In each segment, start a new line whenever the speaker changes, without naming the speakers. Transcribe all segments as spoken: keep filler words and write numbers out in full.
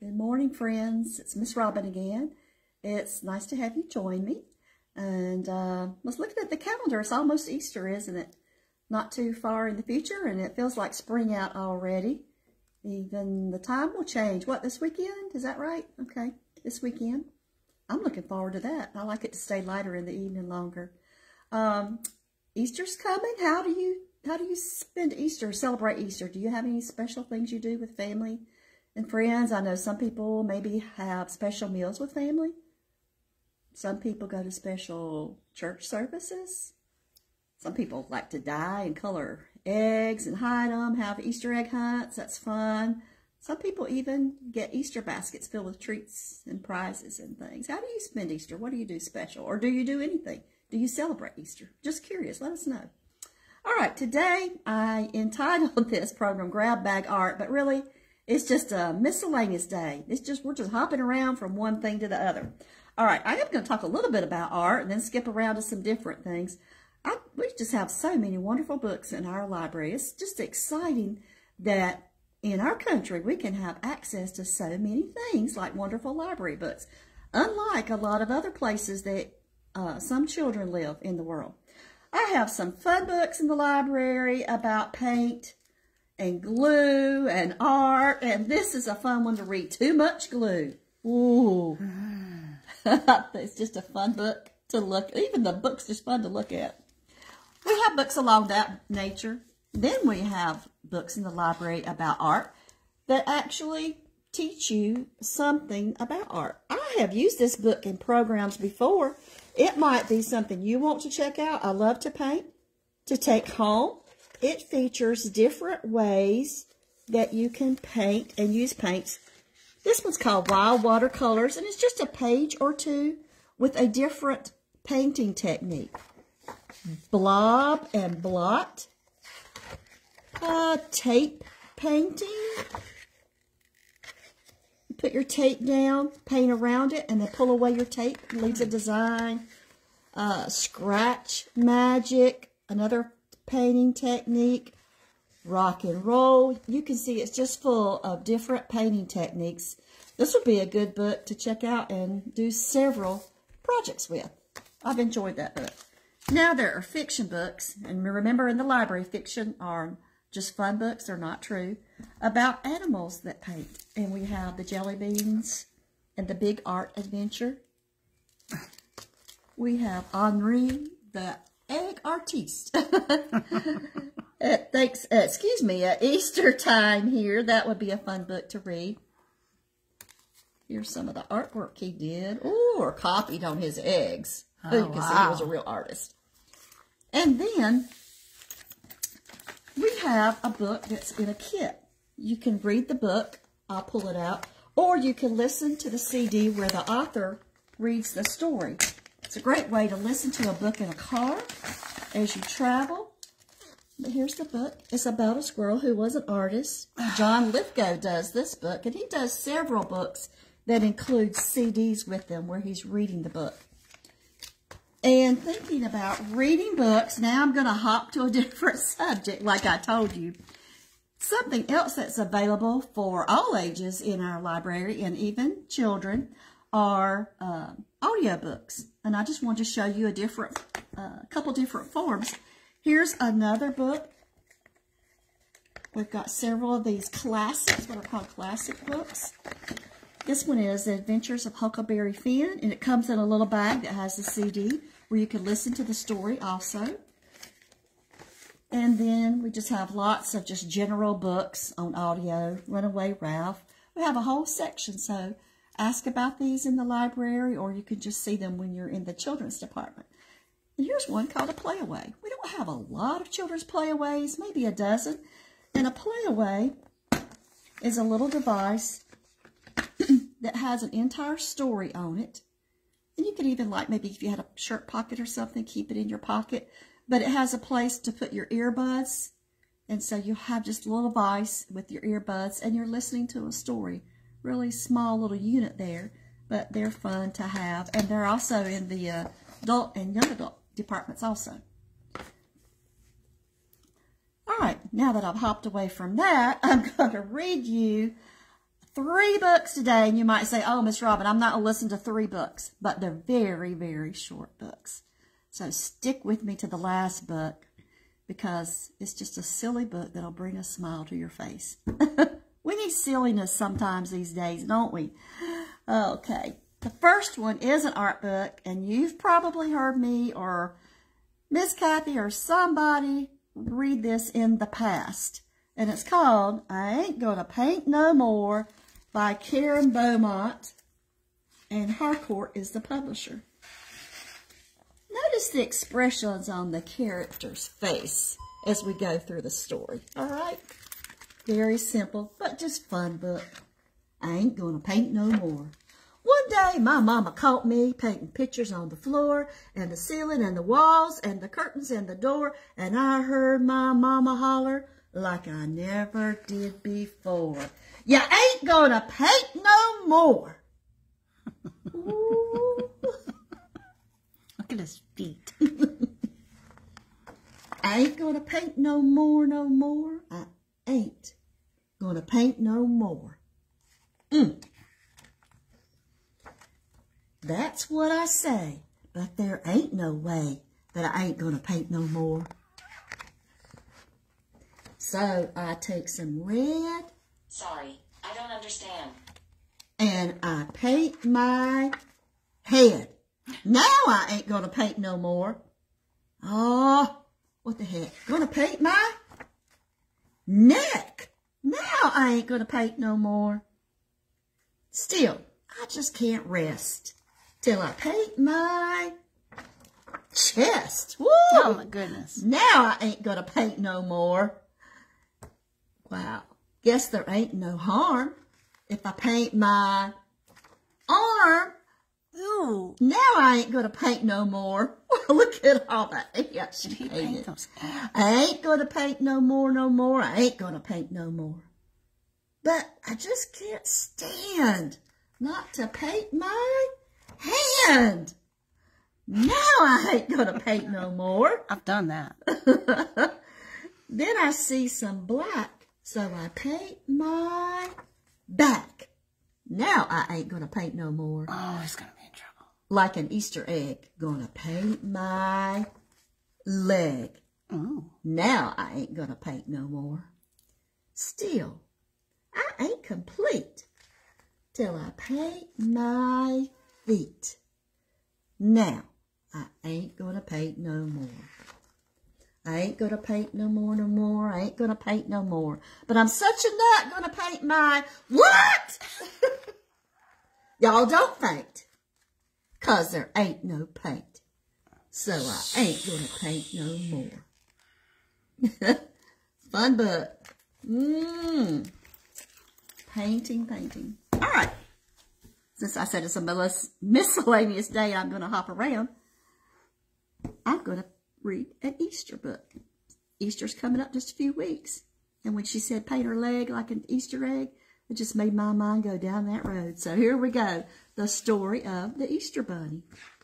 Good morning, friends. It's Miss Robin again. It's nice to have you join me. And uh, I was looking at the calendar. It's almost Easter, isn't it? Not too far in the future, and it feels like spring out already. Even the time will change. What, this weekend? Is that right? Okay, this weekend. I'm looking forward to that. I like it to stay lighter in the evening longer. Um, Easter's coming. How do you how do you spend Easter, celebrate Easter? Do you have any special things you do with family and friends? I know some people maybe have special meals with family. Some people go to special church services. Some people like to dye and color eggs and hide them, have Easter egg hunts. That's fun. Some people even get Easter baskets filled with treats and prizes and things. How do you spend Easter? What do you do special? Or do you do anything? Do you celebrate Easter? Just curious. Let us know. All right. Today, I entitled this program Grab Bag Art, but really, it's just a miscellaneous day. It's just, we're just hopping around from one thing to the other. All right. I am going to talk a little bit about art and then skip around to some different things. I, we just have so many wonderful books in our library. It's just exciting that in our country we can have access to so many things like wonderful library books, unlike a lot of other places that uh, some children live in the world. I have some fun books in the library about paint and glue and art, and this is a fun one to read, Too Much Glue. Ooh. It's just a fun book to look. Even the book's just fun to look at. We have books along that nature. Then we have books in the library about art that actually teach you something about art. I have used this book in programs before. It might be something you want to check out. I love to paint, to take home. It features different ways that you can paint and use paints. This one's called Wild Watercolors, and it's just a page or two with a different painting technique. Blob and blot, uh, tape painting. You put your tape down, paint around it, and then pull away your tape. It leaves a design. Uh, scratch magic, another painting technique. Rock and roll. You can see it's just full of different painting techniques. This would be a good book to check out and do several projects with. I've enjoyed that book. Now there are fiction books, and remember in the library, fiction are just fun books, they're not true, about animals that paint. And we have the Jelly Beans and the Big Art Adventure. We have Henri, the Egg Artiste. At, thanks, uh, excuse me, at Easter time here, that would be a fun book to read. Here's some of the artwork he did, ooh, or copied on his eggs. Oh, you can wow. see he was a real artist. And then we have a book that's in a kit. You can read the book. I'll pull it out. Or you can listen to the C D where the author reads the story. It's a great way to listen to a book in a car as you travel. But here's the book. It's about a squirrel who was an artist. John Lithgow does this book, and he does several books that include C Ds with them where he's reading the book. And thinking about reading books, now I'm going to hop to a different subject, like I told you. Something else that's available for all ages in our library, and even children, are uh, audiobooks. And I just want to show you a different, uh, couple different forms. Here's another book. We've got several of these classics, what are called classic books. This one is The Adventures of Huckleberry Finn, and it comes in a little bag that has a C D where you can listen to the story also. And then we just have lots of just general books on audio. Runaway Ralph. We have a whole section, so ask about these in the library, or you can just see them when you're in the children's department. And here's one called a Playaway. We don't have a lot of children's playaways, maybe a dozen. And a Playaway is a little device that has an entire story on it. And you could even, like, maybe if you had a shirt pocket or something, keep it in your pocket. But it has a place to put your earbuds. And so you have just a little device with your earbuds, and you're listening to a story. Really small little unit there, but they're fun to have. And they're also in the uh, adult and young adult departments also. All right, now that I've hopped away from that, I'm going to read you three books today. And you might say, oh, Miss Robin, I'm not going to listen to three books. But they're very, very short books. So stick with me to the last book because it's just a silly book that'll bring a smile to your face. We need silliness sometimes these days, don't we? Okay. The first one is an art book, and you've probably heard me or Miss Kathy or somebody read this in the past. And it's called I Ain't Gonna Paint No More by Karen Beaumont, and Harcourt is the publisher. Notice the expressions on the character's face as we go through the story, all right? Very simple, but just fun book. I ain't gonna paint no more. One day, my mama caught me painting pictures on the floor and the ceiling and the walls and the curtains and the door, and I heard my mama holler like I never did before. You ain't gonna paint no more. Ooh.
Look at his feet.
I ain't gonna paint no more, no more. I ain't gonna paint no more. Mm. That's what I say, but there ain't no way that I ain't gonna paint no more. So I take some red.
Sorry, I don't understand.
And I paint my head. Now I ain't gonna paint no more. Oh, what the heck? Gonna paint my neck. Now I ain't gonna paint no more. Still, I just can't rest till I paint my chest. Woo!
Oh my goodness.
Now I ain't gonna paint no more. Wow. Guess there ain't no harm if I paint my arm.
Ooh.
Now I ain't gonna paint no more. Look at all that. Yeah, she
Did he
painted.
paint those ants?
I ain't gonna paint no more, no more. I ain't gonna paint no more. But I just can't stand not to paint my hand. Now I ain't gonna paint no more.
I've done that.
Then I see some black, so I paint my back. Now I ain't gonna paint no more.
Oh, he's gonna be in trouble.
Like an Easter egg, gonna paint my leg.
Ooh.
Now I ain't gonna paint no more. Still, I ain't complete till I paint my feet. Now I ain't gonna paint no more. I ain't gonna paint no more, no more. I ain't gonna paint no more. But I'm such a nut gonna paint my what? Y'all don't faint, 'cause there ain't no paint. So I ain't gonna paint no more. Fun book. Mmm. Painting, painting. All right. Since I said it's a miscellaneous day, I'm gonna hop around. I'm gonna read an Easter book. Easter's coming up just a few weeks. And when she said paint her leg like an Easter egg, it just made my mind go down that road. So here we go. The Story of the Easter Bunny.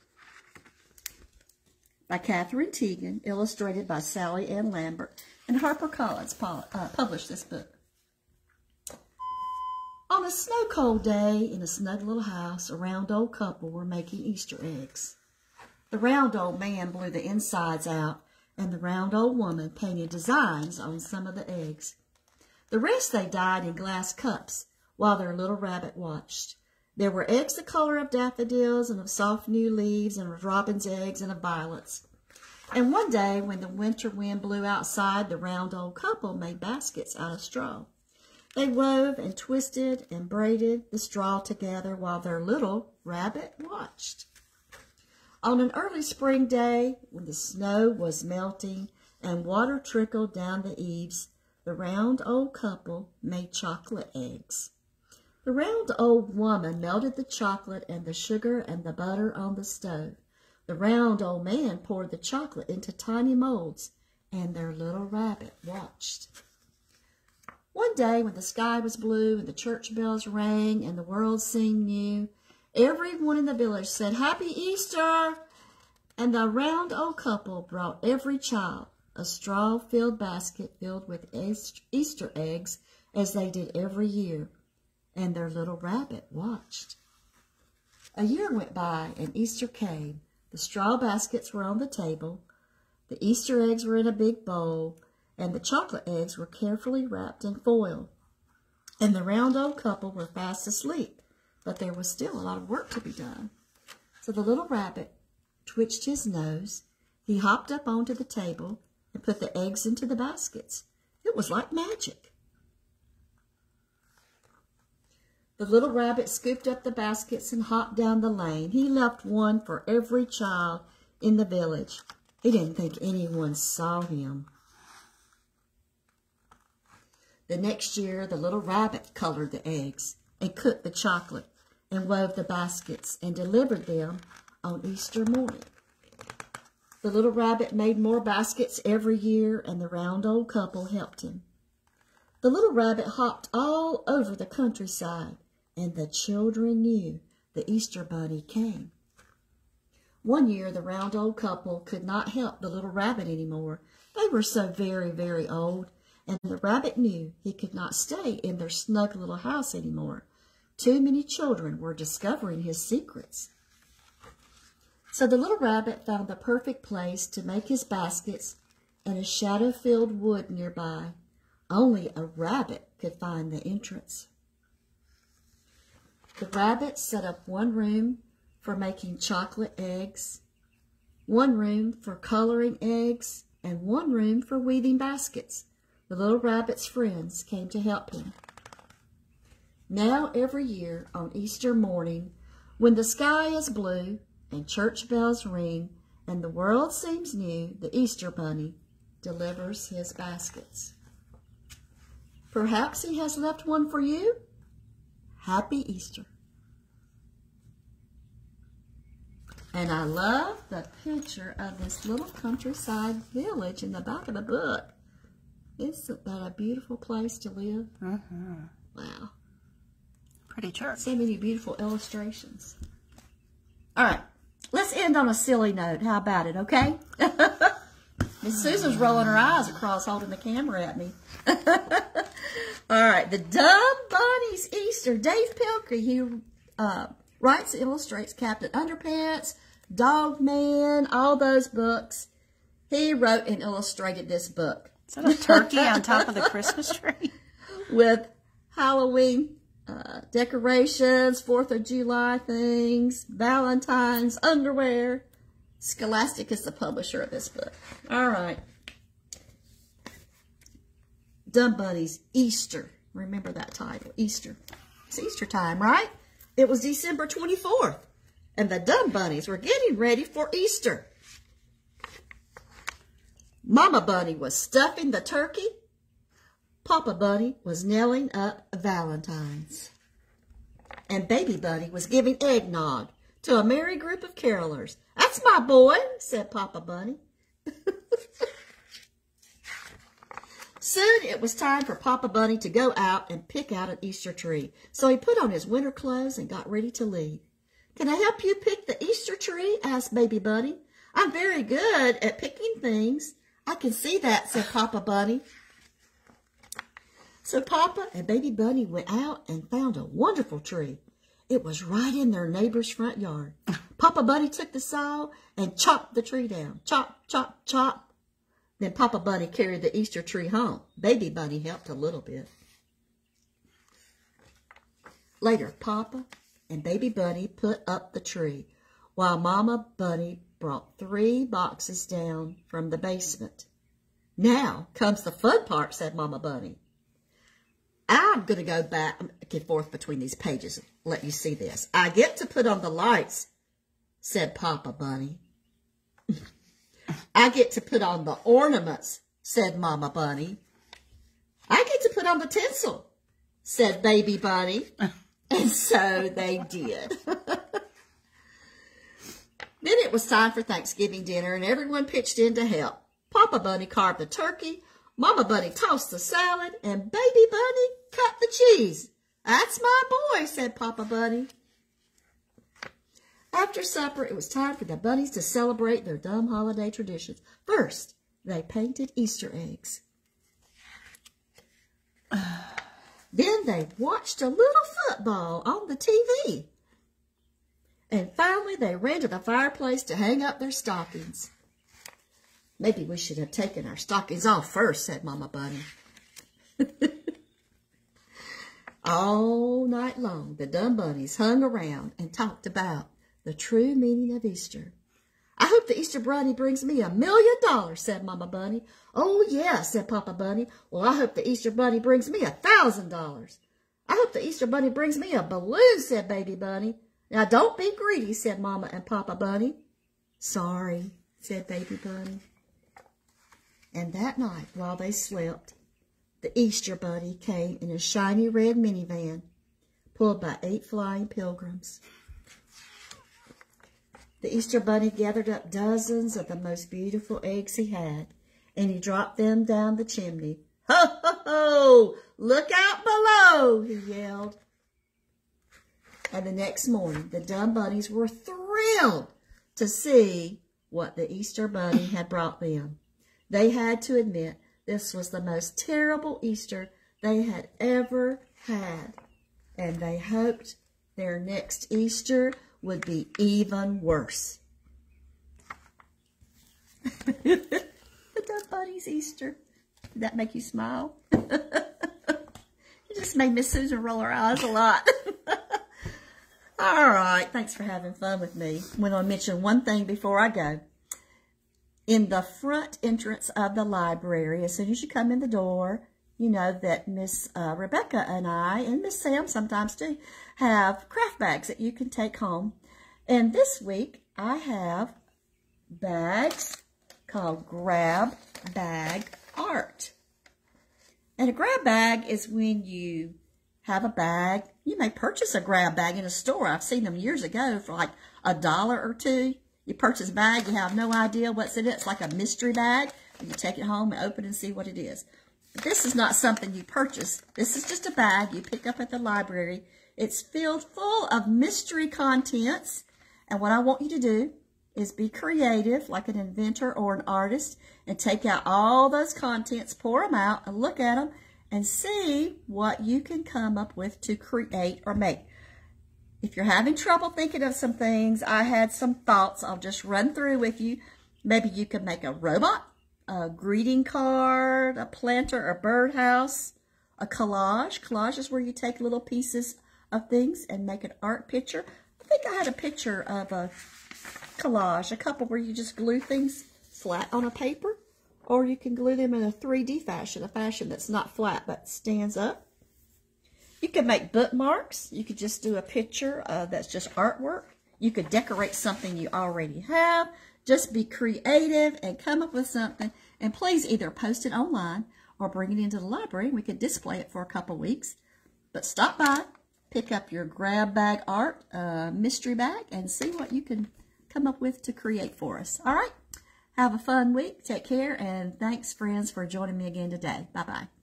By Catherine Teagan, illustrated by Sally Ann Lambert. And HarperCollins uh, published this book. On a snow-cold day in a snug little house, a round old couple were making Easter eggs. The round old man blew the insides out, and the round old woman painted designs on some of the eggs. The rest they dyed in glass cups, while their little rabbit watched. There were eggs the color of daffodils, and of soft new leaves, and of robin's eggs, and of violets. And one day, when the winter wind blew outside, the round old couple made baskets out of straw. They wove and twisted and braided the straw together while their little rabbit watched. On an early spring day, when the snow was melting and water trickled down the eaves, the round old couple made chocolate eggs. The round old woman melted the chocolate and the sugar and the butter on the stove. The round old man poured the chocolate into tiny molds, and their little rabbit watched. One day, when the sky was blue and the church bells rang and the world seemed new, everyone in the village said, "Happy Easter!" And the round old couple brought every child a straw-filled basket filled with Easter eggs, as they did every year. and their little rabbit watched. A year went by, and Easter came. The straw baskets were on the table, the Easter eggs were in a big bowl, and the chocolate eggs were carefully wrapped in foil. And the round old couple were fast asleep, but there was still a lot of work to be done. So the little rabbit twitched his nose. He hopped up onto the table and put the eggs into the baskets. It was like magic. The little rabbit scooped up the baskets and hopped down the lane. He left one for every child in the village. He didn't think anyone saw him. The next year, the little rabbit colored the eggs and cooked the chocolate and wove the baskets and delivered them on Easter morning. The little rabbit made more baskets every year, and the round old couple helped him. The little rabbit hopped all over the countryside, and the children knew the Easter bunny came. One year, the round old couple could not help the little rabbit anymore. They were so very, very old, and the rabbit knew he could not stay in their snug little house anymore. Too many children were discovering his secrets. So the little rabbit found the perfect place to make his baskets in a shadow-filled wood nearby. Only a rabbit could find the entrance. The rabbit set up one room for making chocolate eggs, one room for coloring eggs, and one room for weaving baskets. The little rabbit's friends came to help him. Now every year on Easter morning, when the sky is blue and church bells ring and the world seems new, the Easter bunny delivers his baskets. Perhaps he has left one for you? Happy Easter. And I love the picture of this little countryside village in the back of the book. Isn't that a beautiful place to live?
Mm-hmm.
Wow.
Pretty church.
So many beautiful illustrations. All right. Let's end on a silly note. How about it, okay? Miss Susan's rolling her eyes across holding the camera at me. All right. The Dumb Bunny's Easter. Dave Pilkey, he uh, writes and illustrates Captain Underpants, Dog Man, all those books. He wrote and illustrated this book.
Is that a turkey on top of the Christmas tree?
With Halloween uh, decorations, fourth of July things, Valentine's, underwear. Scholastic is the publisher of this book. All right. Dumb Bunny's Easter. Remember that title, Easter. It's Easter time, right? It was December twenty-fourth, and the Dumb Bunnies were getting ready for Easter. Mama Bunny was stuffing the turkey. Papa Bunny was nailing up valentines. And Baby Bunny was giving eggnog to a merry group of carolers. That's my boy, said Papa Bunny. Soon it was time for Papa Bunny to go out and pick out an Easter tree. So he put on his winter clothes and got ready to leave. Can I help you pick the Easter tree? Asked Baby Bunny. I'm very good at picking things. I can see that, said Papa Bunny. So Papa and Baby Bunny went out and found a wonderful tree. It was right in their neighbor's front yard. Papa Bunny took the saw and chopped the tree down. Chop, chop, chop. Then Papa Bunny carried the Easter tree home. Baby Bunny helped a little bit. Later, Papa and Baby Bunny put up the tree, while Mama Bunny brought three boxes down from the basement. Now comes the fun part, said Mama Bunny. I'm going to go back and forth between these pages and let you see this. I get to put on the lights, said Papa Bunny. I get to put on the ornaments, said Mama Bunny. I get to put on the tinsel, said Baby Bunny. And so they did. Then it was time for Thanksgiving dinner, and everyone pitched in to help. Papa Bunny carved the turkey, Mama Bunny tossed the salad, and Baby Bunny cut the cheese. That's my boy, said Papa Bunny. After supper, it was time for the bunnies to celebrate their dumb holiday traditions. First, they painted Easter eggs. Then they watched a little football on the T V. And finally, they ran to the fireplace to hang up their stockings. Maybe we should have taken our stockings off first, said Mama Bunny. All night long, the Dumb Bunnies hung around and talked about the true meaning of Easter. I hope the Easter Bunny brings me a million dollars, said Mama Bunny. Oh, yeah, said Papa Bunny. Well, I hope the Easter Bunny brings me a thousand dollars. I hope the Easter Bunny brings me a balloon, said Baby Bunny. Now, don't be greedy, said Mama and Papa Bunny. Sorry, said Baby Bunny. And that night, while they slept, the Easter Bunny came in a shiny red minivan, pulled by eight flying pilgrims. The Easter Bunny gathered up dozens of the most beautiful eggs he had, and he dropped them down the chimney. Ho, ho, ho! Look out below, he yelled. And the next morning, the Dumb Bunnies were thrilled to see what the Easter Bunny had brought them. They had to admit this was the most terrible Easter they had ever had, and they hoped their next Easter would be even worse. The Dumb Bunny's Easter. Did that make you smile? It just made Miss Susan roll her eyes a lot. All right, thanks for having fun with me. I'm going to mention one thing before I go. In the front entrance of the library, as soon as you come in the door, you know that Miss uh, Rebecca and I, and Miss Sam sometimes too, have craft bags that you can take home. And this week, I have bags called Grab Bag Art. And a grab bag is when you have a bag. You may purchase a grab bag in a store. I've seen them years ago for like a dollar or two. You purchase a bag, you have no idea what's in it. It's like a mystery bag. And you take it home and open and see what it is. But this is not something you purchase. This is just a bag you pick up at the library. It's filled full of mystery contents. And what I want you to do is be creative, like an inventor or an artist, and take out all those contents, pour them out, and look at them, and see what you can come up with to create or make. If you're having trouble thinking of some things, I had some thoughts I'll just run through with you. Maybe you could make a robot, a greeting card, a planter, a birdhouse, a collage. Collage is where you take little pieces of things and make an art picture. I think I had a picture of a collage, a couple where you just glue things flat on a paper, or you can glue them in a three D fashion, a fashion that's not flat but stands up. You could make bookmarks. You could just do a picture uh, that's just artwork. You could decorate something you already have. Just be creative and come up with something. And please either post it online or bring it into the library. We could display it for a couple weeks. But stop by, pick up your grab bag art, uh, mystery bag, and see what you can come up with to create for us. All right? Have a fun week. Take care. And thanks, friends, for joining me again today. Bye-bye.